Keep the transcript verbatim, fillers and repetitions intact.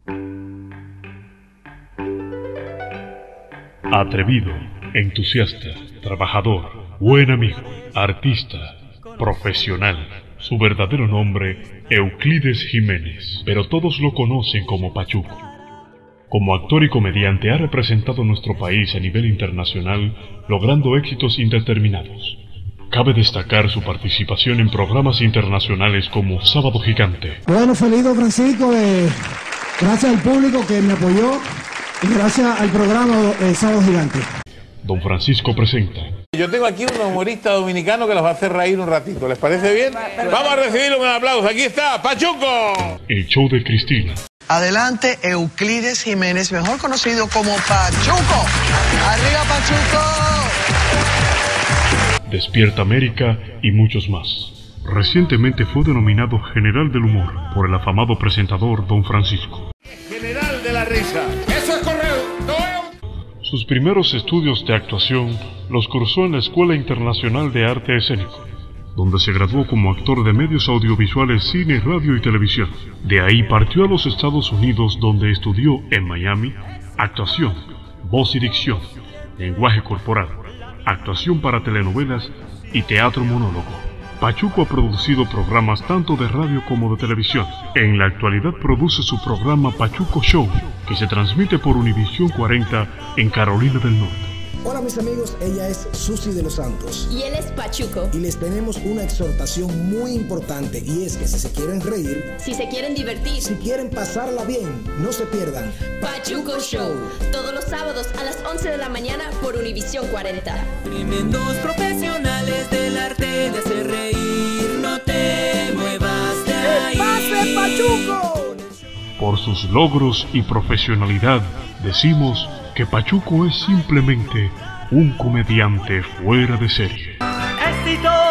Atrevido, entusiasta, trabajador, buen amigo, artista, profesional. Su verdadero nombre, Euclides Jiménez, pero todos lo conocen como Pachuco. Como actor y comediante ha representado a nuestro país a nivel internacional, logrando éxitos indeterminados. Cabe destacar su participación en programas internacionales como Sábado Gigante. Bueno, feliz, don Francisco, eh, gracias al público que me apoyó y gracias al programa eh, Sábado Gigante. Don Francisco presenta. Yo tengo aquí un humorista dominicano que los va a hacer reír un ratito. ¿Les parece bien? Vamos a recibirlo con un aplauso. Aquí está, Pachuco. El show de Cristina. Adelante, Euclides Jiménez, mejor conocido como Pachuco. ¡Arriba, Pachuco! Despierta América y muchos más. Recientemente fue denominado General del Humor por el afamado presentador Don Francisco. General de la risa. Eso es correcto. Sus primeros estudios de actuación los cursó en la Escuela Internacional de Arte Escénico, donde se graduó como actor de medios audiovisuales, cine, radio y televisión. De ahí partió a los Estados Unidos, donde estudió en Miami actuación, voz y dicción, lenguaje corporal, actuación para telenovelas y teatro monólogo. Pachuco ha producido programas tanto de radio como de televisión. En la actualidad produce su programa Pachuco Show, que se transmite por Univisión cuarenta en Carolina del Norte. Hola mis amigos, ella es Susi de los Santos. Y él es Pachuco. Y les tenemos una exhortación muy importante, y es que si se quieren reír, si se quieren divertir, si quieren pasarla bien, no se pierdan Pachuco Show, todos los sábados a las once de la mañana por Univisión cuarenta. Tremendos profesionales del arte de hacer reír, no te muevas de ahí. ¡Pase, Pachuco! Por sus logros y profesionalidad, decimos que Pachuco es simplemente un comediante fuera de serie. ¡Éxito!